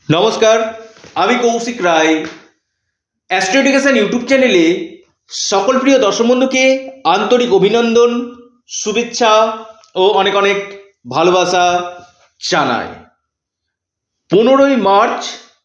নমস্কার, আমি Kaushik Roy. Astro education YouTube চ্যানেলে সকল প্রিয় দর্শক বন্ধুকে আন্তরিক অভিনন্দন, শুভেচ্ছা ও অনেক অনেক ভালোবাসা জানাই। 15ই মার্চ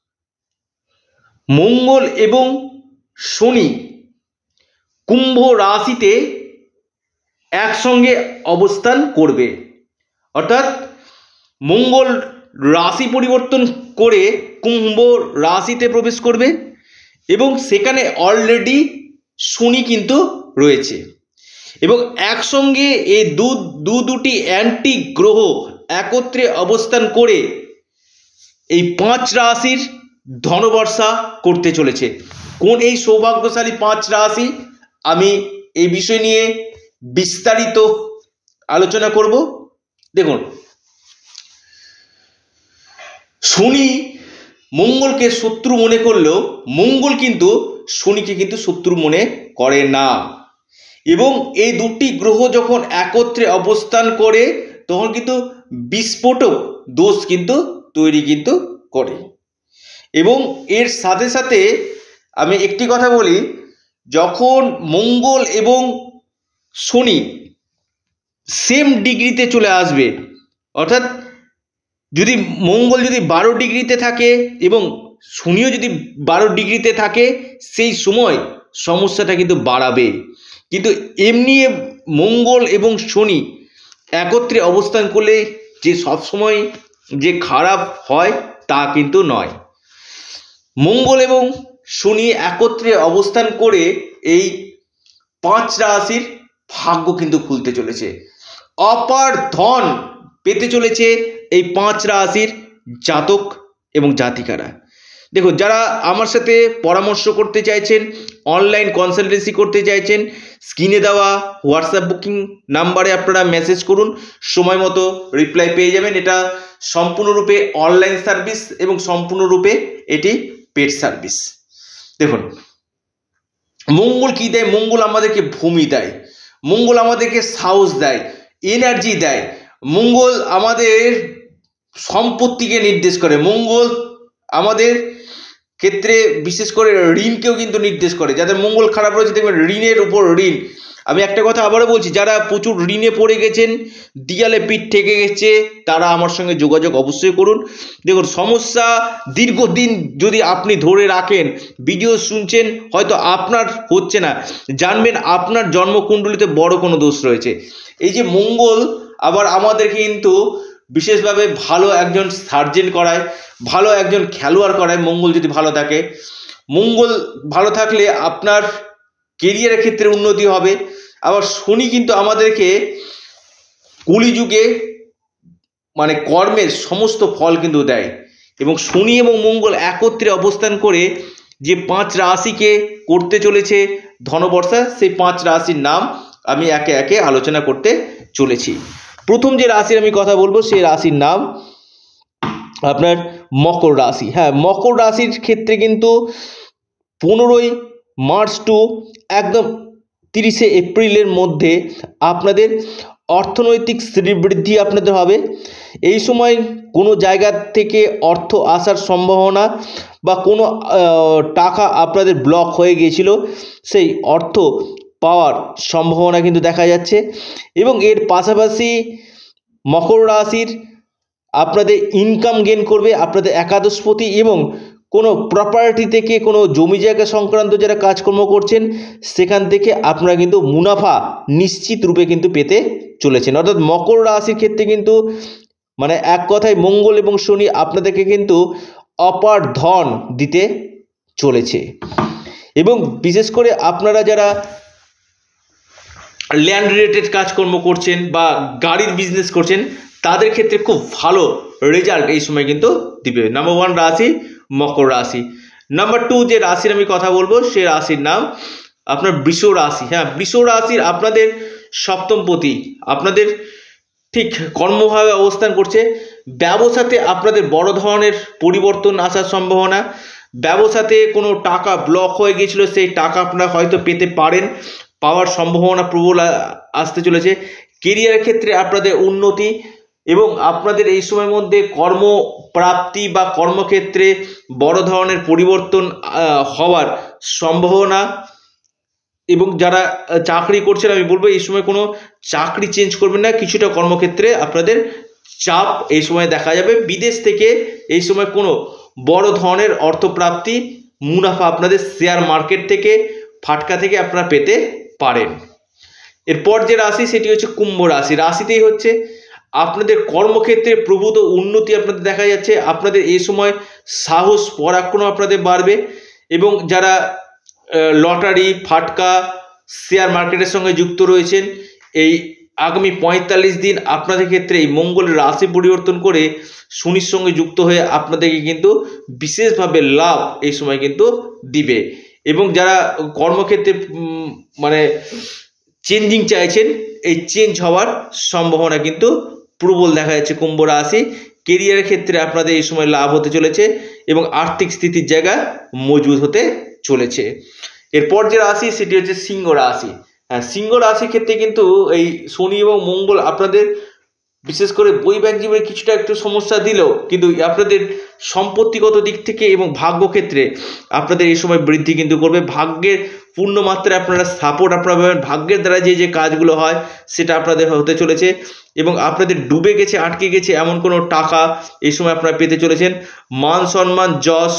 মঙ্গল এবং শনি কুম্ভ রাশিতে একসঙ্গে অবস্থান করবে, অর্থাৎ মঙ্গল রাশি পরিবর্তন করে কুম্ভ রাশিতে প্রবেশ করবে এবং সেখানে অলরেডি শনি কিন্তু রয়েছে এবং একসঙ্গে এই দুটি অ্যান্টি গ্রহ একত্রে অবস্থান করে এই 5 রাশির ধনবর্ষা করতে চলেছে। কোন এই সৌভাগ্যশালী 5 রাশি, আমি এই বিষয় নিয়ে বিস্তারিত আলোচনা করব। দেখুন, শনি মঙ্গলকে শত্রু মনে করলেও মঙ্গল কিন্তু শনিকে কিন্তু শত্রু মনে করে না এবং এই দুটি গ্রহ যখন একত্রে অবস্থান করে তখন কিন্তু বিস্ফোরক দোষ কিন্তু তৈরি কিন্তু করে। এবং এর সাথে সাথে আমি একটি কথা বলি, যখন মঙ্গল এবং শনি সেম ডিগ্রিতে চলে আসবে, অর্থাৎ যদি মঙ্গল যদি 12 ডিগ্রিতে থাকে এবং শনিও যদি 12 ডিগ্রিতে থাকে, সেই সময় সমস্যাটা কিন্তু বাড়াবে। কিন্তু এমনি মঙ্গল এবং শনি একত্রে অবস্থান করলে যে সবসময় যে খারাপ হয় তা কিন্তু নয়। মঙ্গল এবং শনি একত্রে অবস্থান করে এই 5 রাশির ভাগ্য কিন্তু খুলতে চলেছে, অপার ধন পেতে চলেছে এই 5 রাশির জাতক এবং জাতিকারা। দেখুন, যারা আমার সাথে পরামর্শ করতে চাইছেন, অনলাইন কনসালটেন্সি করতে চাইছেন, স্ক্রিনে দেওয়া হোয়াটসঅ্যাপ বুকিং নাম্বারে আপনারা মেসেজ করুন, সময় মতো রিপ্লাই পেয়ে যাবেন। এটা সম্পূর্ণরূপে অনলাইন সার্ভিস এবং সম্পূর্ণরূপে এটি পেড সার্ভিস। দেখুন, মঙ্গল কি দেয়? মঙ্গল আমাদেরকে ভূমি দেয়, মঙ্গল আমাদেরকে সাহস দেয়, এনার্জি দেয়, মঙ্গল আমাদের সম্পত্তিকে নির্দেশ করে, মঙ্গল আমাদের ক্ষেত্রে বিশেষ করে ঋণকেও কিন্তু নির্দেশ করে। যাদের মঙ্গল খারাপ রয়েছে দেখবেন ঋণের উপর ঋণ। আমি একটা কথা আবারও বলছি, যারা প্রচুর ঋণে পড়ে গেছেন, দিয়ালে পিঠ ঠেকে গেছে, তারা আমার সঙ্গে যোগাযোগ অবশ্যই করুন। দেখুন, সমস্যা দীর্ঘদিন যদি আপনি ধরে রাখেন, ভিডিও শুনছেন, হয়তো আপনার হচ্ছে না, জানবেন আপনার জন্মকুণ্ডলিতে বড় কোনো দোষ রয়েছে। এই যে মঙ্গল আবার আমাদেরকে কিন্তু বিশেষভাবে ভালো একজন সার্জেন করায়, ভালো একজন খেলোয়াড় করায় মঙ্গল যদি ভালো থাকে। মঙ্গল ভালো থাকলে আপনার কেরিয়ারের ক্ষেত্রে উন্নতি হবে। আবার শনি কিন্তু আমাদেরকে কলিযুগে মানে কর্মের সমস্ত ফল কিন্তু দেয় এবং শনি এবং মঙ্গল একত্রে অবস্থান করে যে 5 রাশিকে করতে চলেছে ধনবর্ষা, সেই 5 রাশির নাম আমি একে একে আলোচনা করতে চলেছি। প্রথম যে রাশির আমি কথা বলবো সেই রাশির নাম আপনার মকর রাশি। হ্যাঁ, মকর রাশির ক্ষেত্রে কিন্তু 15ই মার্চ টু একদম 30শে এপ্রিলের মধ্যে আপনাদের অর্থনৈতিক শ্রীবৃদ্ধি আপনাদের হবে। এই সময় কোনো জায়গা থেকে অর্থ আসার সম্ভাবনা বা কোনো টাকা আপনাদের ব্লক হয়ে গিয়েছিল, সেই অর্থ পাওয়ার সম্ভাবনা কিন্তু দেখা যাচ্ছে। এবং এর পাশাপাশি মকর রাশির আপনাদের ইনকাম গেইন করবে আপনাদের একাদশপতি, এবং কোনো প্রপার্টি থেকে কোনো জমি জায়গা সংক্রান্ত যারা কাজকর্ম করছেন সেখান থেকে আপনারা কিন্তু মুনাফা নিশ্চিত রূপে কিন্তু পেতে চলেছেন। অর্থাৎ মকর রাশির ক্ষেত্রে কিন্তু মানে এক কথায় মঙ্গল এবং শনি আপনাদেরকে কিন্তু অপার ধন দিতে চলেছে। এবং বিশেষ করে আপনারা যারা ল্যান্ড রিলেটেড কাজকর্ম করছেন বা গাড়ির বিজনেস করছেন তাদের ক্ষেত্রে খুব ভালো রেজাল্ট এই সময় কিন্তু দিবে। নাম্বার 1 রাশি মকর রাশি। নাম্বার 2 যে রাশির আমি কথা বলবো সে রাশির নাম আপনার বৃষ রাশি। হ্যাঁ, বৃষ রাশির আপনাদের সপ্তমপতি আপনাদের ঠিক কর্মভাবে অবস্থান করছে। ব্যবসাতে আপনাদের বড় ধরনের পরিবর্তন আসার সম্ভাবনা, ব্যবসাতে কোনো টাকা ব্লক হয়ে গিয়েছিল সেই টাকা আপনারা হয়তো পেতে পারেন, পাওয়ার সম্ভাবনা প্রবল আসতে চলেছে। কেরিয়ারের ক্ষেত্রে আপনাদের উন্নতি, এবং আপনাদের এই সময়ের মধ্যে কর্মপ্রাপ্তি বা কর্মক্ষেত্রে বড় ধরনের পরিবর্তন হওয়ার সম্ভাবনা। এবং যারা চাকরি করছেন আমি বলবো এই সময় কোনো চাকরি চেঞ্জ করবেন না, কিছুটা কর্মক্ষেত্রে আপনাদের চাপ এই সময় দেখা যাবে। বিদেশ থেকে এই সময় কোনো বড় ধরনের অর্থপ্রাপ্তি, মুনাফা আপনাদের শেয়ার মার্কেট থেকে, ফাটকা থেকে আপনারা পেতে পারেন। এরপর যে রাশি সেটি হচ্ছে কুম্ভ রাশি। রাশিতেই হচ্ছে আপনাদের কর্মক্ষেত্রে প্রভূত উন্নতি আপনাদের দেখা যাচ্ছে। আপনাদের এই সময় সাহস পরাক্রম আপনাদের বাড়বে এবং যারা লটারি, ফাটকা, শেয়ার মার্কেটের সঙ্গে যুক্ত রয়েছেন, এই আগামী 45 দিন আপনাদের ক্ষেত্রে এই মঙ্গলের রাশি পরিবর্তন করে শনির সঙ্গে যুক্ত হয়ে আপনাদেরকে কিন্তু বিশেষভাবে লাভ এই সময় কিন্তু দিবে। এবং যারা কর্মক্ষেত্রে মানে চেঞ্জিং চাইছেন, এই চেঞ্জ হওয়ার সম্ভাবনা কিন্তু প্রবল দেখা যাচ্ছে কুম্ভ রাশি। কেরিয়ারের ক্ষেত্রে আপনাদের এই সময় লাভ হতে চলেছে এবং আর্থিক স্থিতির জায়গা মজবুত হতে চলেছে। এরপর যে রাশি সেটি হচ্ছে সিংহ রাশি। হ্যাঁ, সিংহ রাশির ক্ষেত্রে কিন্তু এই শনি এবং মঙ্গল আপনাদের বিশেষ করে বৈবাহিক জীবনে কিছুটা একটু সমস্যা দিলেও কিন্তু আপনাদের সম্পত্তিগত দিক থেকে এবং ভাগ্যক্ষেত্রে আপনাদের এই সময় বৃদ্ধি কিন্তু করবে। ভাগ্যের পূর্ণ মাত্রায় আপনারা সাপোর্ট আপনারা পাবেন। ভাগ্যের দ্বারা যে কাজগুলো হয় সেটা আপনাদের হতে চলেছে এবং আপনাদের ডুবে গেছে, আটকে গেছে এমন কোনো টাকা এই সময় আপনারা পেতে চলেছেন। মান সম্মান, যশ,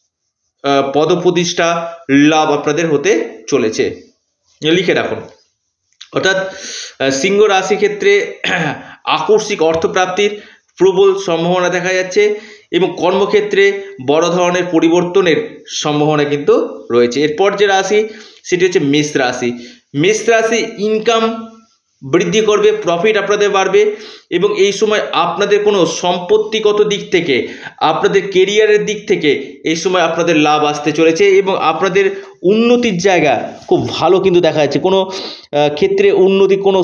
পদপ্রতিষ্ঠা, লাভ আপনাদের হতে চলেছে, লিখে রাখুন। অর্থাৎ সিংহ রাশি ক্ষেত্রে আকস্মিক অর্থপ্রাপ্তির প্রবল সম্ভাবনা দেখা যাচ্ছে এবং কর্মক্ষেত্রে বড় ধরনের পরিবর্তনের সম্ভাবনা কিন্তু রয়েছে। এরপর যে রাশি সেটি হচ্ছে মেষ রাশি। মেষ রাশি ইনকাম বৃদ্ধি করবে, প্রফিট আপনাদের বাড়বে এবং এই সময় আপনাদের কোনো সম্পত্তিগত দিক থেকে, আপনাদের কেরিয়ারের দিক থেকে এই সময় আপনাদের লাভ আসতে চলেছে এবং আপনাদের উন্নতির জায়গা খুব ভালো কিন্তু দেখা যাচ্ছে। কোনো ক্ষেত্রে উন্নতি, কোনো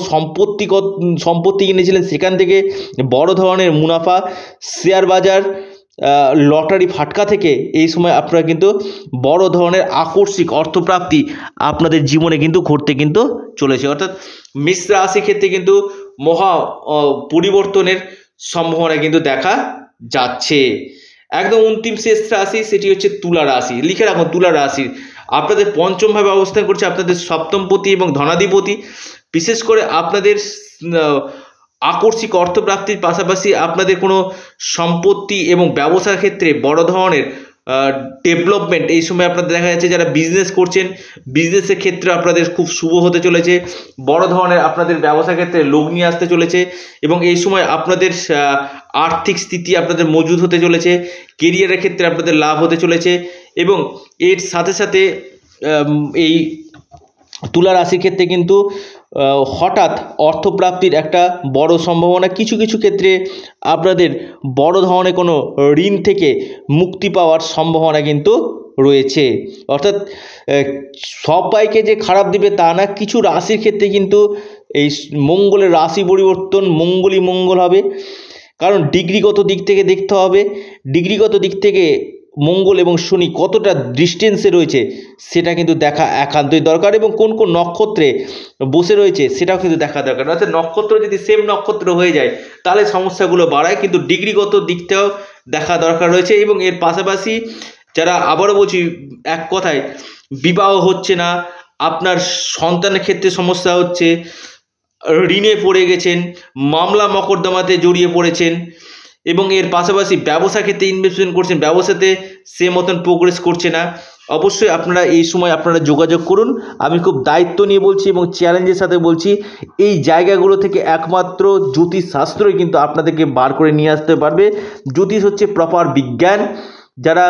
সম্পত্তি কিনেছিলেন সেখান থেকে বড় ধরনের মুনাফা, শেয়ার বাজার, লটারি, ফাটকা থেকে এই সময় আপনারা কিন্তু বড় ধরনের আকস্মিক অর্থপ্রাপ্তি আপনাদের জীবনে কিন্তু ঘটতে কিন্তু চলেছে। অর্থাৎ মেষ রাশি ক্ষেত্রে কিন্তু মহা পরিবর্তনের সম্ভাবনা কিন্তু দেখা যাচ্ছে। একদম অন্তিম শেষ রাশি সেটি হচ্ছে তুলা রাশি। লিখে রাখুন, তুলা রাশি আপনাদের পঞ্চমভাবে অবস্থান করছে আপনাদের সপ্তমপতি এবং ধনাধিপতি। বিশেষ করে আপনাদের আকস্মিক অর্থপ্রাপ্তির পাশাপাশি আপনাদের কোনো সম্পত্তি এবং ব্যবসার ক্ষেত্রে বড় ধরনের ডেভেলপমেন্ট এই সময় আপনাদের দেখা যাচ্ছে। যারা বিজনেস করছেন, বিজনেসের ক্ষেত্রে আপনাদের খুব শুভ হতে চলেছে। বড় ধরনের আপনাদের ব্যবসার ক্ষেত্রে লোক নিয়ে আসতে চলেছে এবং এই সময় আপনাদের আর্থিক স্থিতি আপনাদের মজবুত হতে চলেছে। কেরিয়ারের ক্ষেত্রে আপনাদের লাভ হতে চলেছে এবং এর সাথে সাথে এই তুলা রাশির ক্ষেত্রে কিন্তু হঠাৎ অর্থপ্রাপ্তির একটা বড় সম্ভাবনা। কিছু কিছু ক্ষেত্রে আপনাদের বড় ধরনের কোনো ঋণ থেকে মুক্তি পাওয়ার সম্ভাবনা কিন্তু রয়েছে। অর্থাৎ সবাইকে যে খারাপ দিবে তা না, কিছু রাশির ক্ষেত্রে কিন্তু এই মঙ্গলের রাশি পরিবর্তন মঙ্গলই মঙ্গল হবে। কারণ ডিগ্রিগত দিক থেকে দেখতে হবে, ডিগ্রিগত দিক থেকে মঙ্গল এবং শনি কতটা ডিস্টেন্সে রয়েছে সেটা কিন্তু দেখা একান্তই দরকার এবং কোন কোন নক্ষত্রে বসে রয়েছে সেটাও কিন্তু দেখা দরকার। অর্থাৎ নক্ষত্র যদি সেম নক্ষত্র হয়ে যায় তাহলে সমস্যাগুলো বাড়ায়, কিন্তু ডিগ্রিগত দিকটাও দেখা দরকার রয়েছে। এবং এর পাশাপাশি যারা, আবারও বলছি এক কথায়, বিবাহ হচ্ছে না, আপনার সন্তানের ক্ষেত্রে সমস্যা হচ্ছে, ঋণে পড়ে গেছেন, মামলা মকদ্দমাতে জড়িয়ে পড়েছেন এবং এর পাশাপাশি ব্যবসা ক্ষেত্রে ইনভেস্টমেন্ট করছেন, ব্যবসাতে সে মতন প্রোগ্রেস করছে না, অবশ্যই আপনারা এই সময় আপনারা যোগাযোগ করুন। আমি খুব দায়িত্ব নিয়ে বলছি এবং চ্যালেঞ্জের সাথে বলছি, এই জায়গাগুলো থেকে একমাত্র জ্যোতিষ শাস্ত্রই কিন্তু আপনাদেরকে বার করে নিয়ে আসতে পারবে। জ্যোতিষ হচ্ছে প্রপার বিজ্ঞান। যারা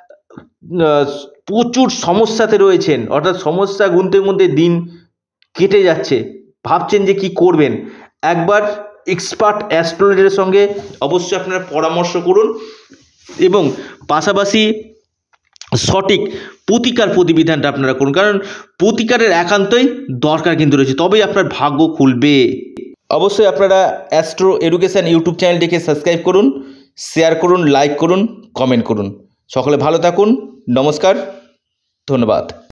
প্রচুর সমস্যাতে রয়েছেন, অর্থাৎ সমস্যা গুনতে গুনতে দিন কেটে যাচ্ছে, ভাবছেন যে কি করবেন, একবার এক্সপার্ট অ্যাস্ট্রোলজারের সঙ্গে অবশ্যই আপনারা পরামর্শ করুন এবং পাশাপাশি সঠিক প্রতিকার প্রতিবিধানটা আপনারা করুন, কারণ প্রতিকারের একান্তই দরকার কিন্তু রয়েছে, তবেই আপনার ভাগ্য খুলবে। অবশ্যই আপনারা অ্যাস্ট্রো এডুকেশন ইউটিউব চ্যানেলটিকে সাবস্ক্রাইব করুন, শেয়ার করুন, লাইক করুন, কমেন্ট করুন। সকলে ভালো থাকুন। নমস্কার, ধন্যবাদ।